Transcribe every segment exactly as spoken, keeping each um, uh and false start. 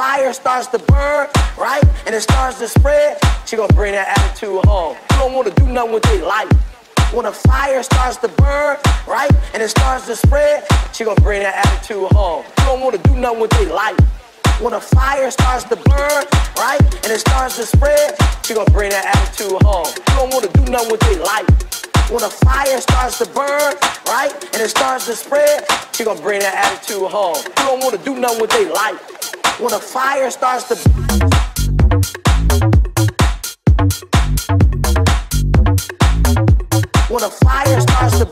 fire starts to burn, right, and it starts to spread, she gonna bring that attitude home. You don't wanna do nothing with their life. When a fire starts to burn, right, and it starts to spread, she gonna bring that attitude home. You don't wanna do nothing with their life. When a fire starts to burn, right, and it starts to spread, she gonna bring that attitude home. You don't wanna do nothing with their life. When a fire starts to burn, right, and it starts to spread, she gonna bring that attitude home. You don't wanna do nothing with their life. When a fire starts to When a fire starts to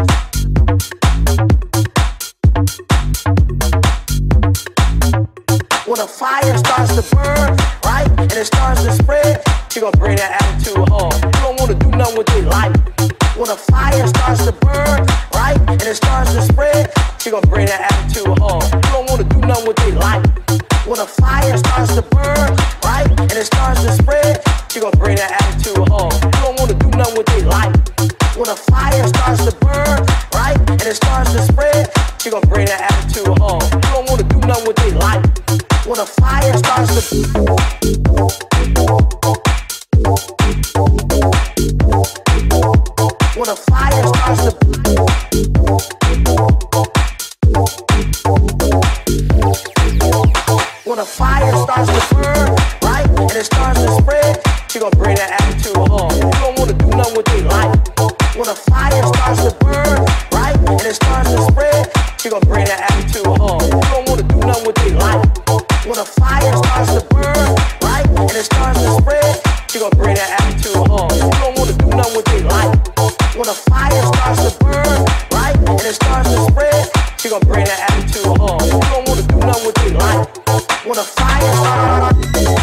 When a fire starts to burn, right, and it starts to spread, she gonna bring that attitude home. You don't wanna do nothing with their life. When a fire starts to burn, right, and it starts to spread, she gonna bring that attitude home. You don't wanna do nothing with their life. When a fire starts to burn, right, and it starts to spread, she gonna bring that attitude home. You don't wanna do nothing with their life. When a fire starts to burn, right, and it starts to spread, she gonna bring that attitude home. You don't wanna do nothing with their life. When a fire starts to When a fire starts to When a fire starts to burn, right, and it starts to spread, she gonna bring that attitude home. You don't wanna do nothing with their life. When a fire starts to burn, right, and it starts to spread, she gonna bring that attitude home. You don't wanna do nothing with their life. When a fire starts to burn, right, and it starts to spread, she gonna bring that attitude home. You don't wanna do nothing with their life. When a fire starts to burn, right, and it starts to spread, she gonna bring that attitude home. You don't wanna do nothing with their life. When a fire starts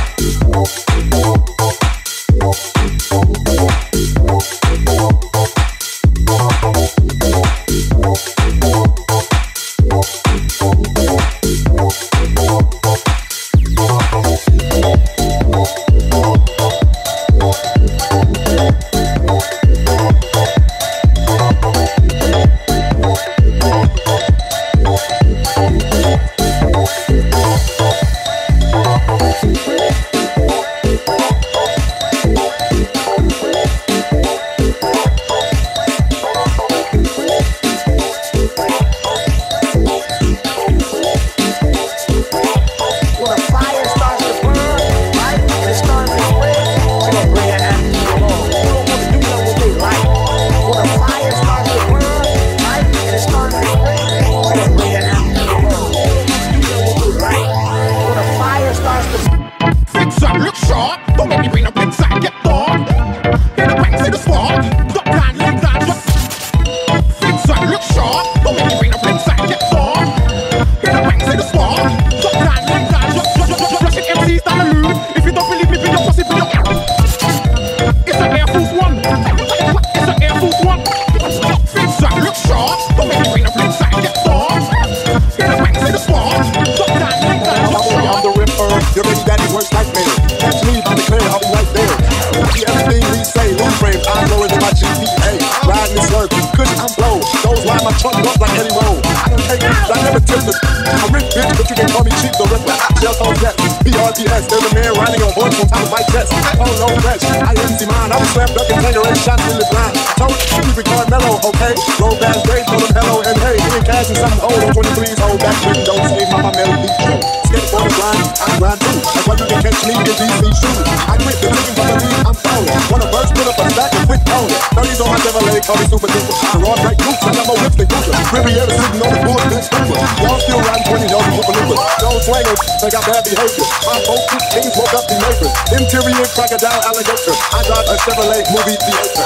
Take out bad behavior. My folks, niggas woke up the neighbors. Interior crocodile alligator. I drive a Chevrolet movie theater.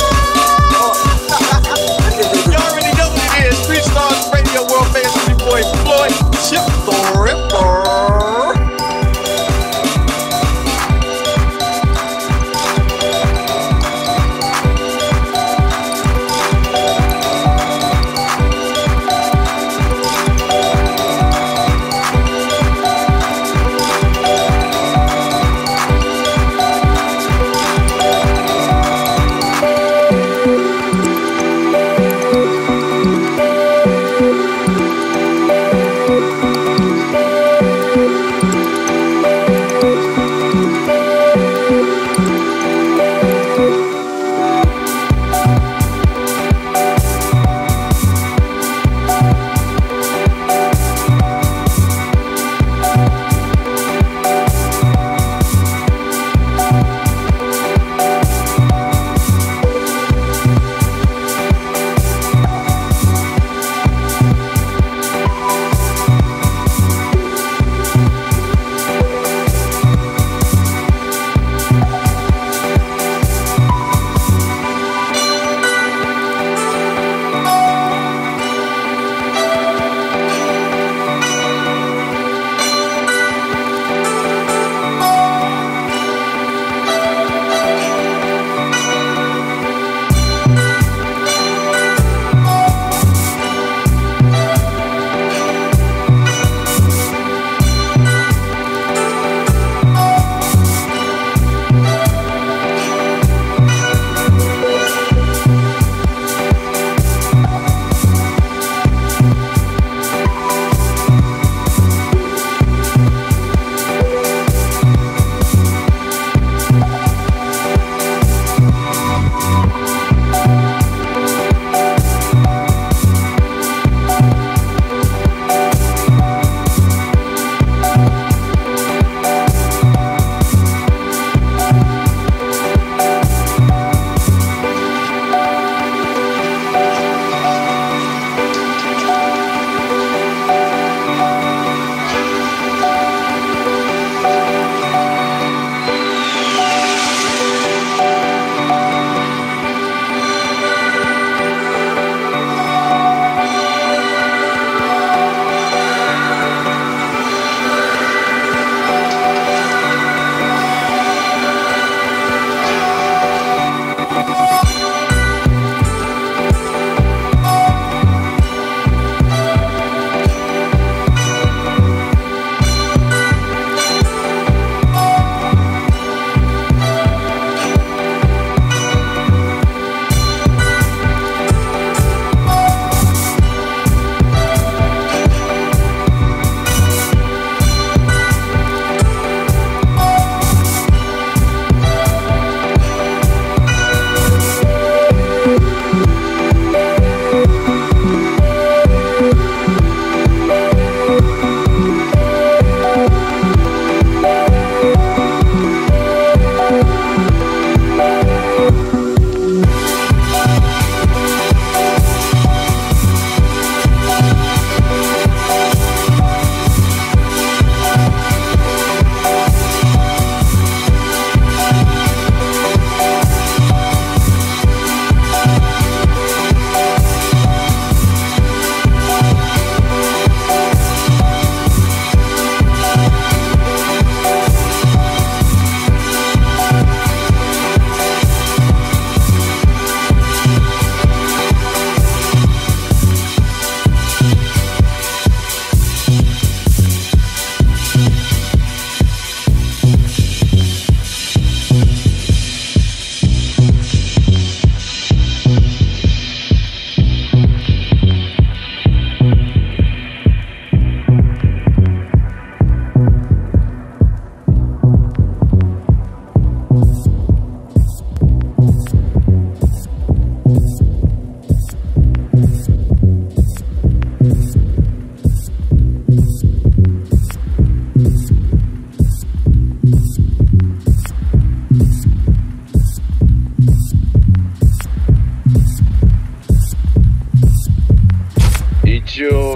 You already know what it is. Street Stars Radio World Famous B-Boy Floyd Chip the Ripper.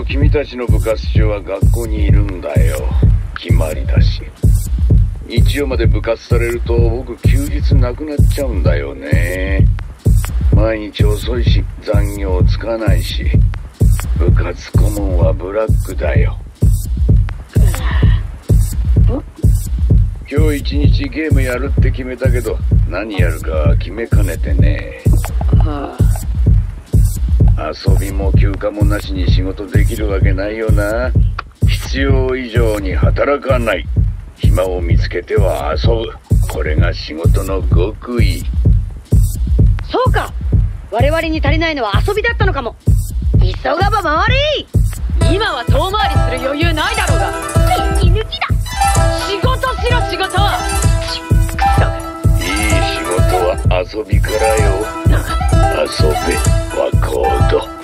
も君たちの部活中は学校にいるんだよ。決まりだし。日曜まで部活されると僕休日なくなっちゃうんだよね。毎日遅いし残業つかないし、部活顧問はブラックだよ。今日一日ゲームやるって決めたけど、何やるか決めかねてね。遊びも休暇もなしに仕事できるわけないよな。必要以上に働かない。暇を見つけては遊ぶ。これが仕事の極意。 そうか、我々に足りないのは遊びだったのかも。急がば回れ。今は遠回りする余裕ないだろうが。息抜きだ。仕事しろ仕事。 いい仕事は遊びからよ。遊べはコード。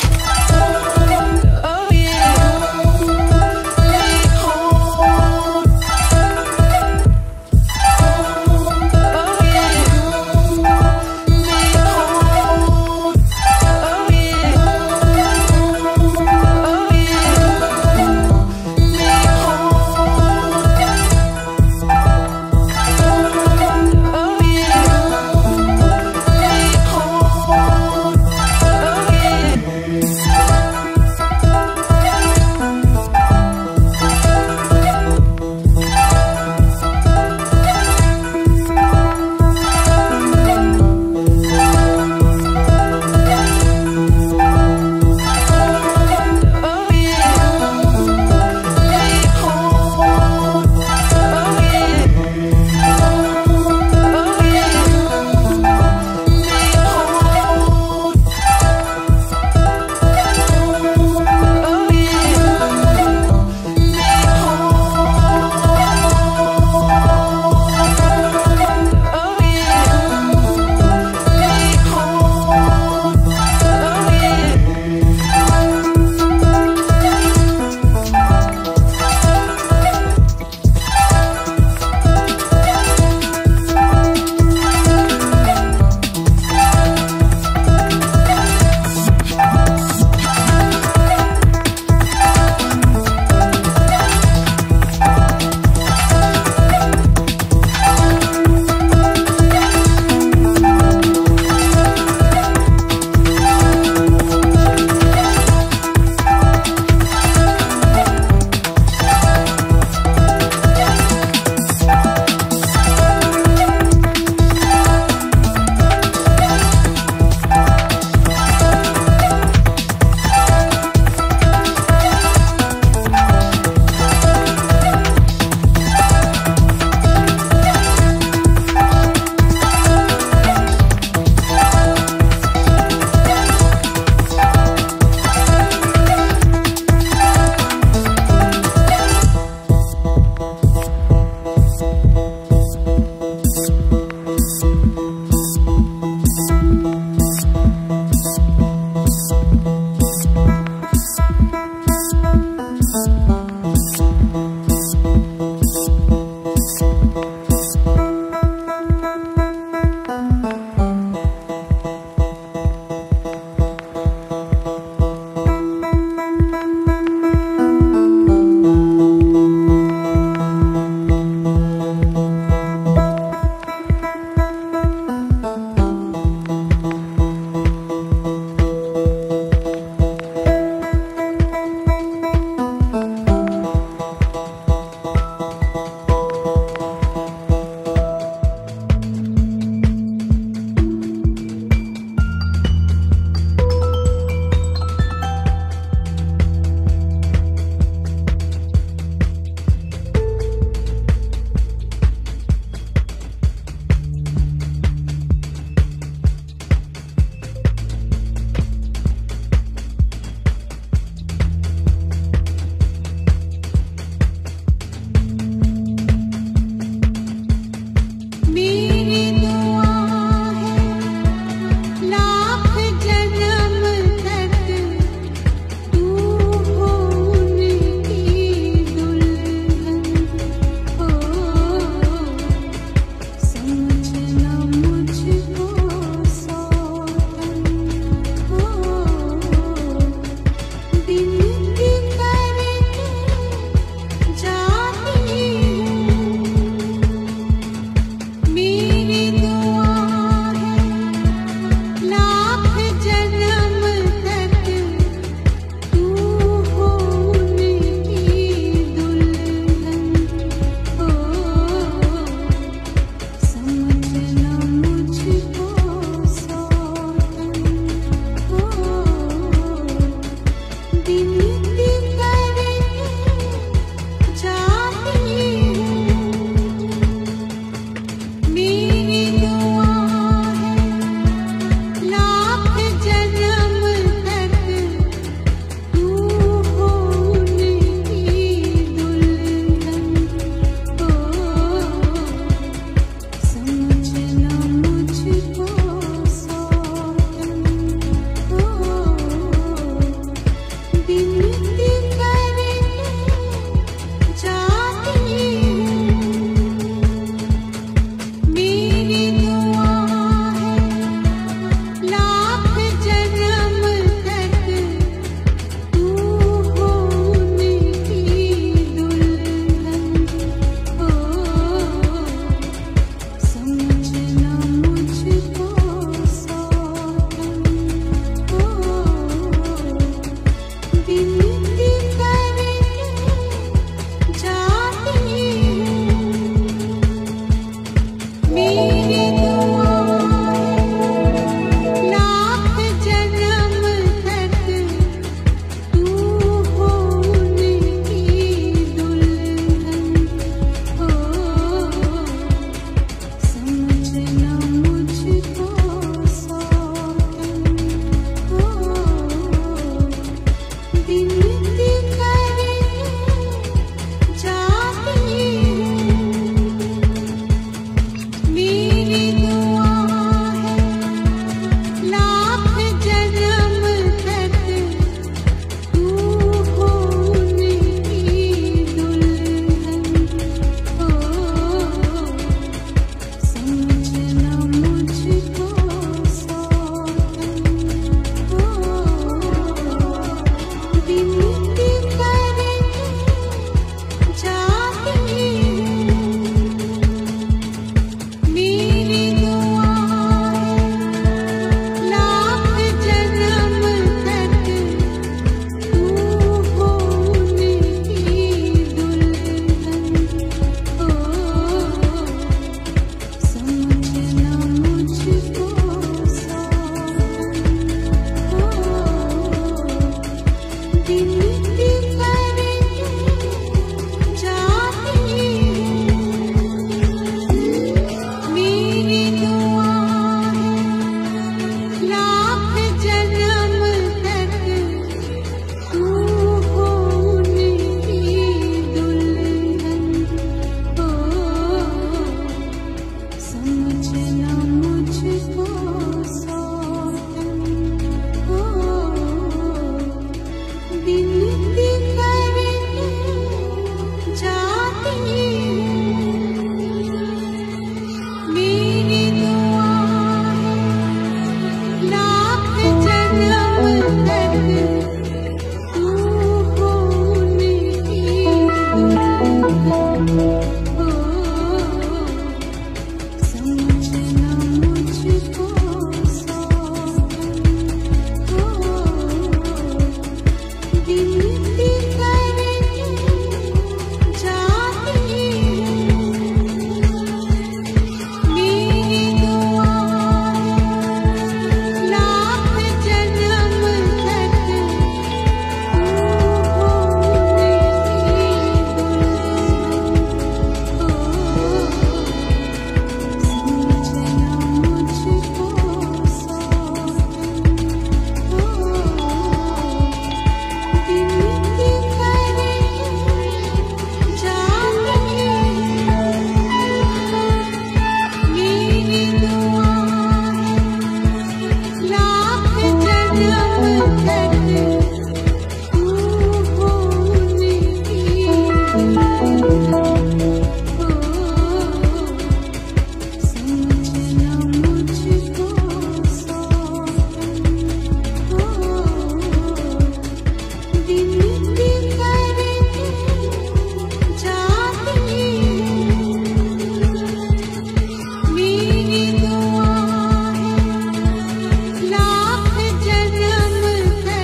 मेरी दुआ है लाख जन्म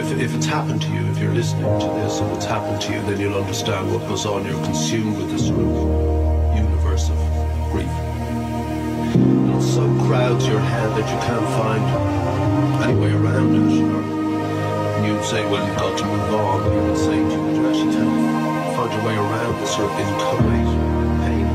if, if it's happened to you, if you're listening to this and it's happened to you, then you'll understand what goes on. You're consumed with this sort of universe of grief. And it so crowds your head that you can't find any way around it. And you'd say, well, you've got to move on. But he would say to you that you actually can't find your way around this sort of inchoate pain.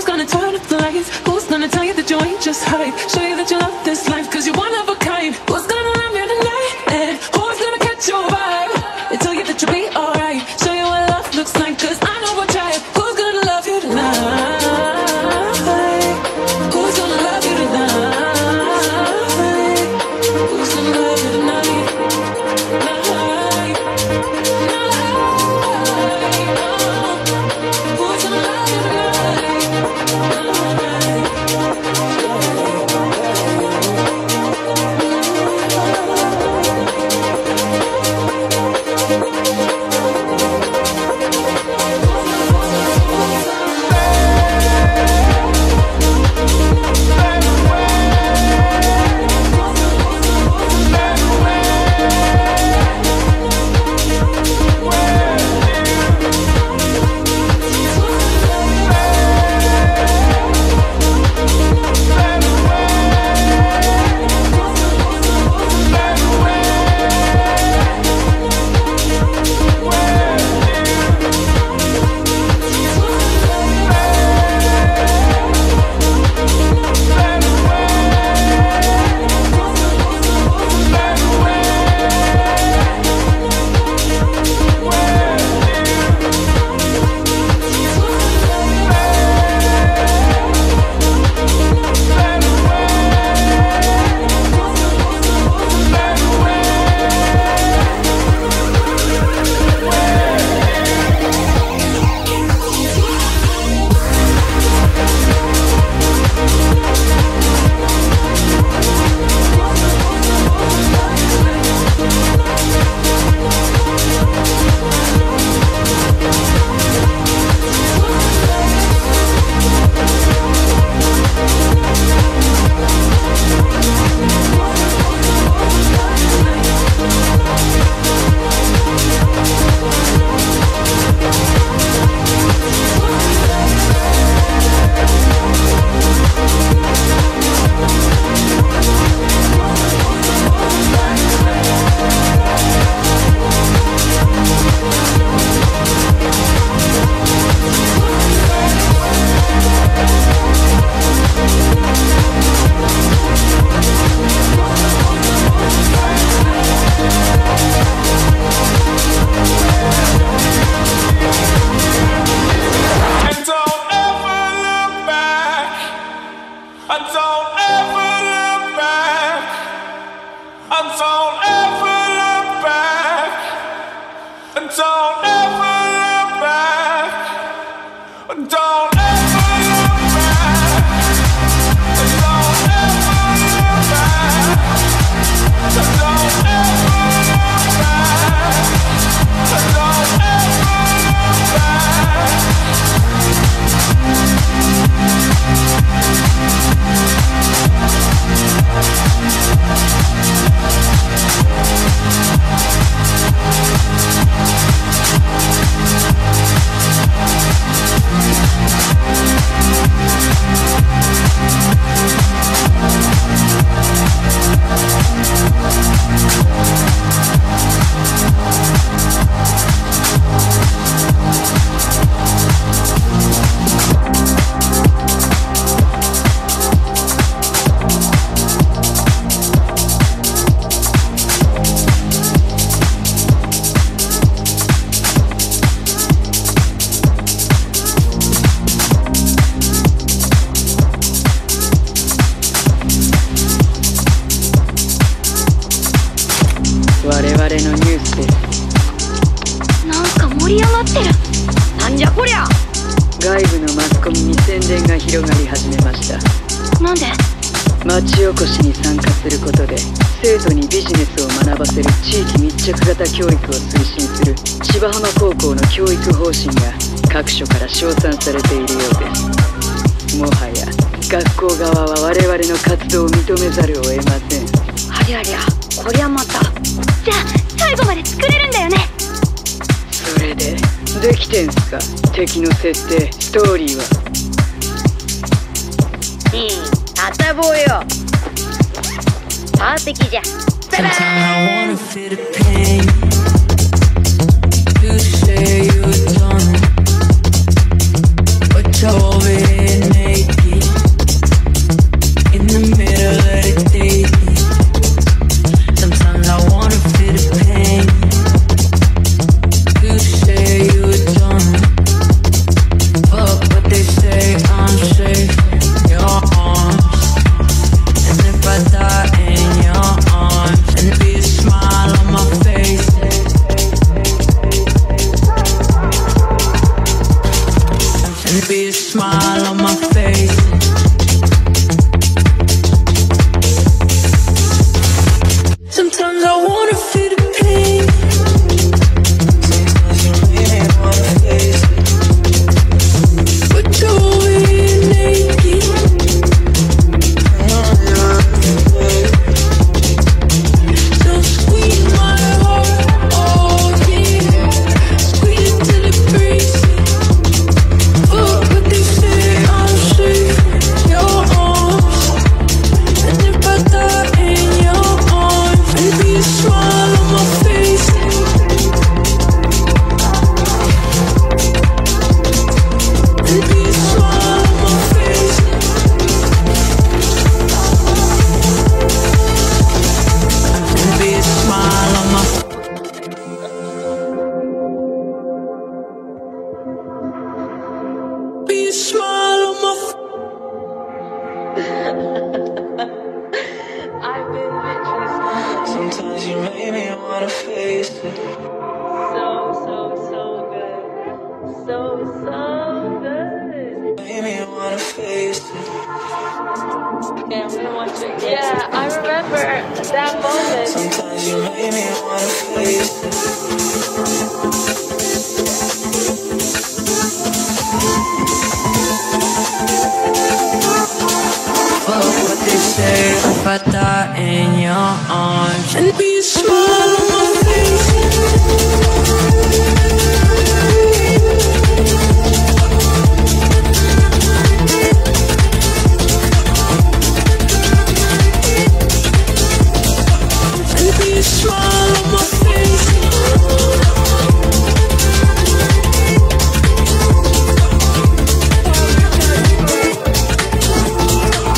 Who's gonna tell you that you ain't just hype? Show you that you love this life, cause you're one of a kind. Who's 宣伝が広がり始めました。 なんで？ 町おこしに参加することで生徒にビジネスを学ばせる地域密着型教育を推進する千葉浜高校の教育方針が各所から称賛されているようです。もはや学校側は我々の活動を認めざるを得ません。 ありゃりゃ、こりゃまた。じゃあ最後まで作れるんだよね。 それでできてんすか、敵の設定、ストーリーは。 うん、あたぼうよ。パー的じゃ。バイバ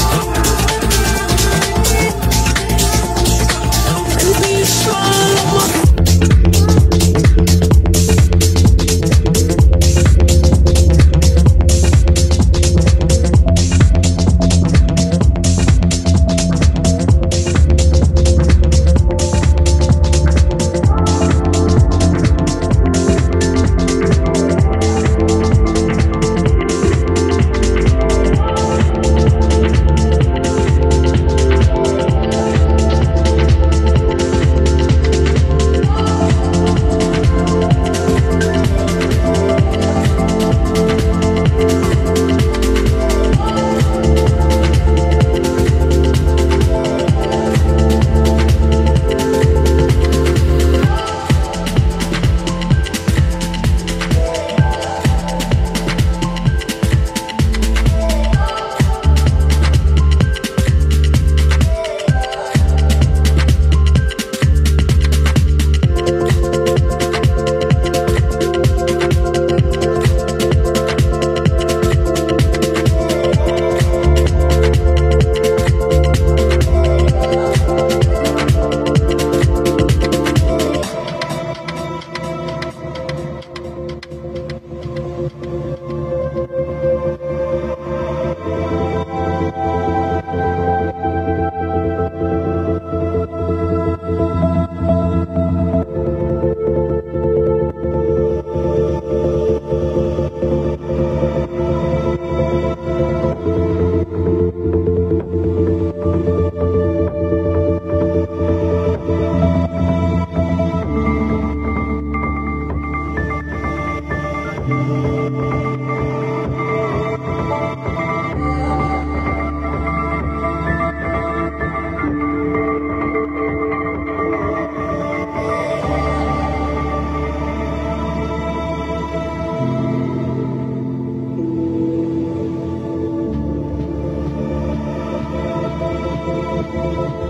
Smile on my Thank you.